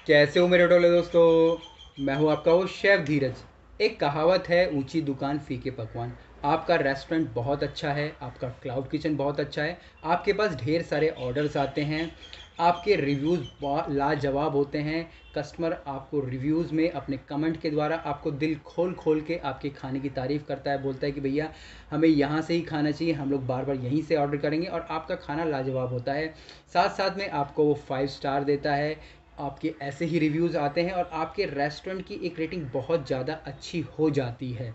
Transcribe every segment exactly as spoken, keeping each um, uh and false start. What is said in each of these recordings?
कैसे हो मेरे टोले दोस्तों। मैं हूं आपका वो शेफ़ धीरज। एक कहावत है, ऊंची दुकान फीके पकवान। आपका रेस्टोरेंट बहुत अच्छा है, आपका क्लाउड किचन बहुत अच्छा है, आपके पास ढेर सारे ऑर्डर्स आते हैं, आपके रिव्यूज़ लाजवाब होते हैं। कस्टमर आपको रिव्यूज़ में अपने कमेंट के द्वारा आपको दिल खोल खोल के आपके खाने की तारीफ़ करता है, बोलता है कि भैया हमें यहाँ से ही खाना चाहिए, हम लोग बार बार यहीं से ऑर्डर करेंगे, और आपका खाना लाजवाब होता है। साथ साथ में आपको वो फाइव स्टार देता है। आपके ऐसे ही रिव्यूज़ आते हैं और आपके रेस्टोरेंट की एक रेटिंग बहुत ज़्यादा अच्छी हो जाती है।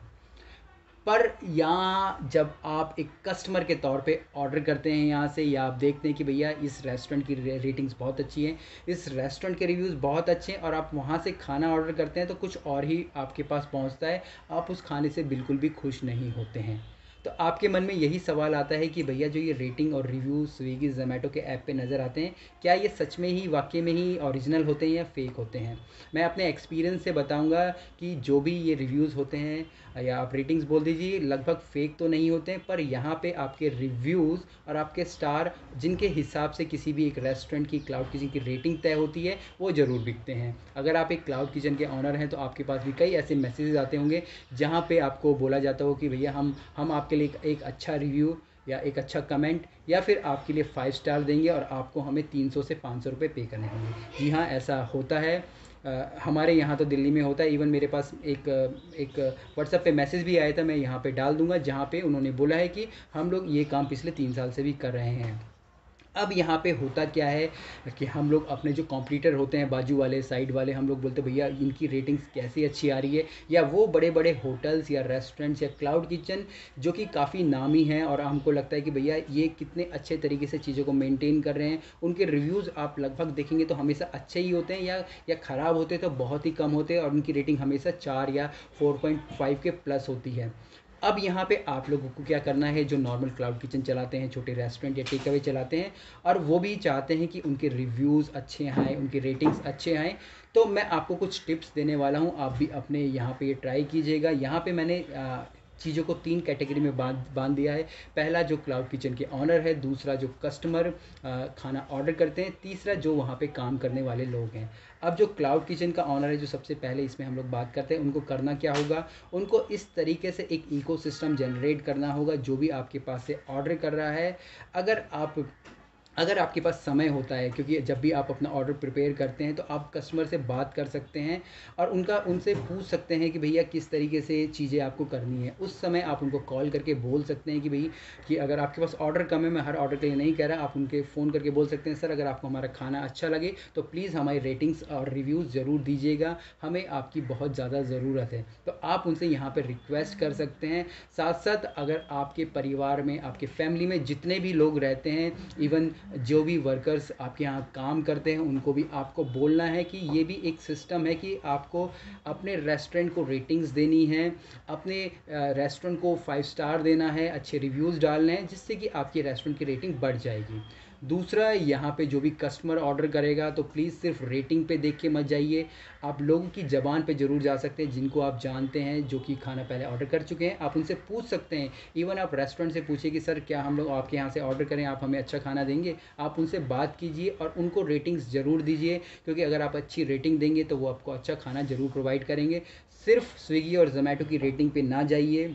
पर यहाँ जब आप एक कस्टमर के तौर पे ऑर्डर करते हैं यहाँ से, या आप देखते हैं कि भैया इस रेस्टोरेंट की रेटिंग्स बहुत अच्छी हैं, इस रेस्टोरेंट के रिव्यूज़ बहुत अच्छे हैं, और आप वहाँ से खाना ऑर्डर करते हैं तो कुछ और ही आपके पास पहुँचता है, आप उस खाने से बिल्कुल भी खुश नहीं होते हैं। तो आपके मन में यही सवाल आता है कि भैया जो ये रेटिंग और रिव्यू स्विगी ज़ोमैटो के ऐप पे नज़र आते हैं, क्या ये सच में ही वाकई में ही ओरिजिनल होते हैं या फेक होते हैं। मैं अपने एक्सपीरियंस से बताऊंगा कि जो भी ये रिव्यूज़ होते हैं, या आप रेटिंग्स बोल दीजिए, लगभग फेक तो नहीं होते हैं, पर यहाँ पे आपके रिव्यूज़ और आपके स्टार जिनके हिसाब से किसी भी एक रेस्टोरेंट की क्लाउड किचन की रेटिंग तय होती है, वो ज़रूर बिकते हैं। अगर आप एक क्लाउड किचन के ऑनर हैं तो आपके पास भी कई ऐसे मैसेजेस आते होंगे जहाँ पे आपको बोला जाता हो कि भैया हम हम आपके लिए एक, एक अच्छा रिव्यू या एक अच्छा कमेंट या फिर आपके लिए फाइव स्टार देंगे, और आपको हमें तीन सौ से पाँच सौ रुपये पे करने होंगे। जी हाँ, ऐसा होता है। अ, हमारे यहाँ तो दिल्ली में होता है। इवन मेरे पास एक एक व्हाट्सएप पे मैसेज भी आया था, मैं यहाँ पे डाल दूंगा, जहाँ पे उन्होंने बोला है कि हम लोग ये काम पिछले तीन साल से भी कर रहे हैं। अब यहाँ पे होता क्या है कि हम लोग अपने जो कॉम्पिटिटर होते हैं, बाजू वाले साइड वाले, हम लोग बोलते हैं भैया इनकी रेटिंग्स कैसी अच्छी आ रही है, या वो बड़े बड़े होटल्स या रेस्टोरेंट्स या क्लाउड किचन जो कि काफ़ी नामी हैं और हमको लगता है कि भैया ये कितने अच्छे तरीके से चीज़ों को मेंटेन कर रहे हैं, उनके रिव्यूज़ आप लगभग देखेंगे तो हमेशा अच्छे ही होते हैं, या या ख़राब होते तो बहुत ही कम होते हैं, और उनकी रेटिंग हमेशा चार या फोर पॉइंट फाइव के प्लस होती है। अब यहाँ पे आप लोगों को क्या करना है, जो नॉर्मल क्लाउड किचन चलाते हैं, छोटे रेस्टोरेंट या टेक अवे चलाते हैं, और वो भी चाहते हैं कि उनके रिव्यूज़ अच्छे आएँ, उनके रेटिंग्स अच्छे आएँ, तो मैं आपको कुछ टिप्स देने वाला हूँ। आप भी अपने यहाँ पे ये ट्राई कीजिएगा। यहाँ पे मैंने आ, चीज़ों को तीन कैटेगरी में बांध बांध दिया है। पहला जो क्लाउड किचन के ऑनर है, दूसरा जो कस्टमर खाना ऑर्डर करते हैं, तीसरा जो वहाँ पे काम करने वाले लोग हैं। अब जो क्लाउड किचन का ऑनर है, जो सबसे पहले इसमें हम लोग बात करते हैं, उनको करना क्या होगा, उनको इस तरीके से एक इकोसिस्टम जनरेट करना होगा। जो भी आपके पास से ऑर्डर कर रहा है, अगर आप अगर आपके पास समय होता है, क्योंकि जब भी आप अपना ऑर्डर प्रिपेयर करते हैं तो आप कस्टमर से बात कर सकते हैं और उनका उनसे पूछ सकते हैं कि भैया किस तरीके से चीज़ें आपको करनी है। उस समय आप उनको कॉल करके बोल सकते हैं कि भाई कि अगर आपके पास ऑर्डर कम है, मैं हर ऑर्डर के लिए नहीं कह रहा, आप उनके फ़ोन करके बोल सकते हैं, सर अगर आपको हमारा खाना अच्छा लगे तो प्लीज़ हमारी रेटिंग्स और रिव्यूज़ ज़रूर दीजिएगा, हमें आपकी बहुत ज़्यादा ज़रूरत है। तो आप उनसे यहाँ पर रिक्वेस्ट कर सकते हैं। साथ साथ अगर आपके परिवार में, आपके फैमिली में जितने भी लोग रहते हैं, इवन जो भी वर्कर्स आपके यहाँ काम करते हैं, उनको भी आपको बोलना है कि ये भी एक सिस्टम है कि आपको अपने रेस्टोरेंट को रेटिंग्स देनी है, अपने रेस्टोरेंट को फाइव स्टार देना है, अच्छे रिव्यूज़ डालने हैं, जिससे कि आपकी रेस्टोरेंट की रेटिंग बढ़ जाएगी। दूसरा, यहाँ पे जो भी कस्टमर ऑर्डर करेगा तो प्लीज़ सिर्फ रेटिंग पे देख के मत जाइए, आप लोगों की ज़बान पे ज़रूर जा सकते हैं, जिनको आप जानते हैं जो कि खाना पहले ऑर्डर कर चुके हैं, आप उनसे पूछ सकते हैं। इवन आप रेस्टोरेंट से पूछिए कि सर क्या हम लोग आपके यहाँ से ऑर्डर करें, आप हमें अच्छा खाना देंगे। आप उनसे बात कीजिए और उनको रेटिंग्स ज़रूर दीजिए, क्योंकि अगर आप अच्छी रेटिंग देंगे तो वो आपको अच्छा खाना ज़रूर प्रोवाइड करेंगे। सिर्फ स्विगी और जोमेटो की रेटिंग पे ना जाइए,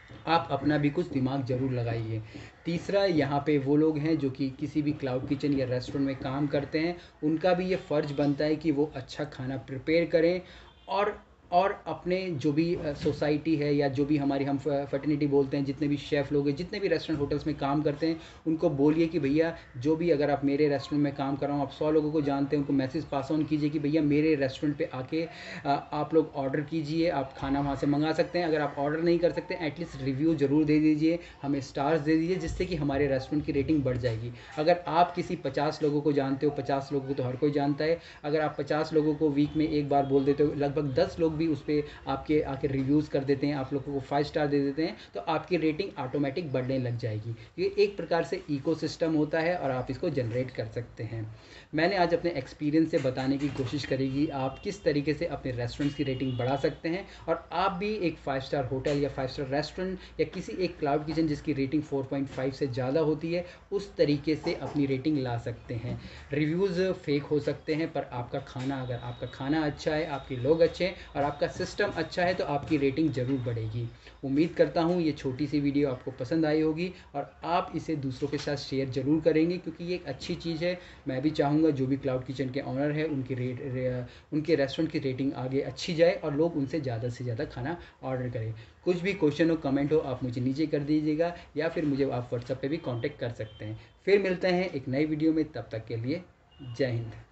आप अपना भी कुछ दिमाग ज़रूर लगाइए। तीसरा, यहाँ पे वो लोग हैं जो कि किसी भी क्लाउड किचन या रेस्टोरेंट में काम करते हैं, उनका भी ये फ़र्ज़ बनता है कि वो अच्छा खाना प्रिपेयर करें, और और अपने जो भी सोसाइटी है या जो भी हमारी हम फर्टिनिटी बोलते हैं, जितने भी शेफ़ लोग हैं, जितने भी रेस्टोरेंट होटल्स में काम करते हैं, उनको बोलिए कि भैया जो भी, अगर आप मेरे रेस्टोरेंट में काम कर रहा हूँ, आप सौ लोगों को जानते हैं, उनको मैसेज पास ऑन कीजिए कि भैया मेरे रेस्टोरेंट पे आके आ, आप लोग ऑर्डर कीजिए, आप खाना वहाँ से मंगा सकते हैं। अगर आप ऑर्डर नहीं कर सकते, एटलीस्ट रिव्यू ज़रूर दे दीजिए, हमें स्टार्स दे दीजिए, जिससे कि हमारे रेस्टोरेंट की रेटिंग बढ़ जाएगी। अगर आप किसी पचास लोगों को जानते हो, पचास लोगों को तो हर कोई जानता है, अगर आप पचास लोगों को वीक में एक बार बोल देते हो, लगभग दस लोग भी उस पर आपके आके रिव्यूज़ कर देते हैं, आप लोगों को फाइव स्टार दे देते हैं, तो आपकी रेटिंग ऑटोमेटिक बढ़ने लग जाएगी। ये एक प्रकार से इकोसिस्टम होता है और आप इसको जनरेट कर सकते हैं। मैंने आज अपने एक्सपीरियंस से बताने की कोशिश करेगी आप किस तरीके से अपने रेस्टोरेंट्स की रेटिंग बढ़ा सकते हैं और आप भी एक फाइव स्टार होटल या फाइव स्टार रेस्टोरेंट या किसी एक क्लाउड किचन जिसकी रेटिंग फोर पॉइंट फाइव से ज़्यादा होती है उस तरीके से अपनी रेटिंग ला सकते हैं। रिव्यूज़ फेक हो सकते हैं, पर आपका खाना, अगर आपका खाना अच्छा है, आपके लोग अच्छे हैं और आपका सिस्टम अच्छा है, तो आपकी रेटिंग ज़रूर बढ़ेगी। उम्मीद करता हूँ ये छोटी सी वीडियो आपको पसंद आई होगी और आप इसे दूसरों के साथ शेयर ज़रूर करेंगे, क्योंकि ये एक अच्छी चीज़ है। मैं भी चाहूँगा जो भी क्लाउड किचन के ऑनर है उनकी रेट रे, उनके रेस्टोरेंट की रेटिंग आगे अच्छी जाए और लोग उनसे ज़्यादा से ज़्यादा खाना ऑर्डर करें। कुछ भी क्वेश्चन हो, कमेंट हो, आप मुझे नीचे कर दीजिएगा या फिर मुझे आप व्हाट्सएप पे भी कांटेक्ट कर सकते हैं। फिर मिलते हैं एक नई वीडियो में, तब तक के लिए जय हिंद।